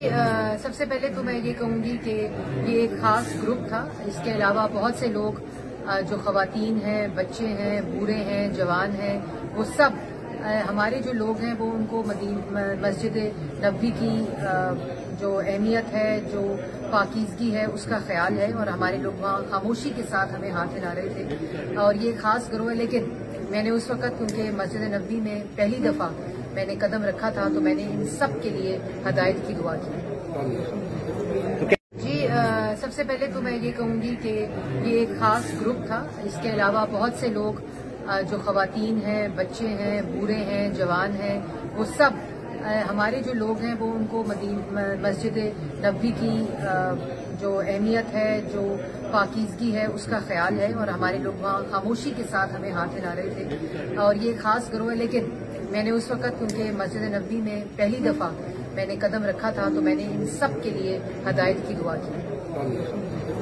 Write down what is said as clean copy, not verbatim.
سب سے پہلے تو میں یہ کہوں گی کہ یہ ایک خاص گروپ تھا. اس کے علاوہ بہت سے لوگ جو خواتین ہیں، بچے ہیں، بوڑھے ہیں، جوان ہیں، وہ سب ہمارے جو لوگ ہیں وہ ان کو مسجد نبوی کی جو اہمیت ہے، جو پاکیزگی ہے، اس کا خیال ہے، اور ہمارے لوگ وہاں خاموشی کے ساتھ ہمیں ہاتھ ہلا رہے تھے. اور یہ خاص گروہ ہے، لیکن میں نے اس وقت کیونکہ مسجد نبوی میں پہلی دفعہ میں نے قدم رکھا تھا تو میں نے ان سب کے لیے ہدایت کی دعا کی. جی سب سے پہلے تو میں یہ کہوں گی کہ یہ ایک خاص گروپ تھا. اس کے علاوہ بہت سے لوگ جو خواتین ہیں، بچے ہیں، بوڑھے ہیں، جوان ہیں، وہ سب ہمارے جو لوگ ہیں وہ ان کو مسجد نبوی کی جو اہمیت ہے، جو پاکیزگی ہے، اس کا خیال ہے، اور ہمارے لوگ وہاں خاموشی کے ساتھ ہمیں ہاتھ ہلا رہے تھے. اور یہ خاص گروہ ہے، لیکن میں نے اس وقت کیونکہ مسجد نبوی میں پہلی دفعہ میں نے قدم رکھا تھا تو میں نے ان سب کے لیے ہدایت کی دعا کی.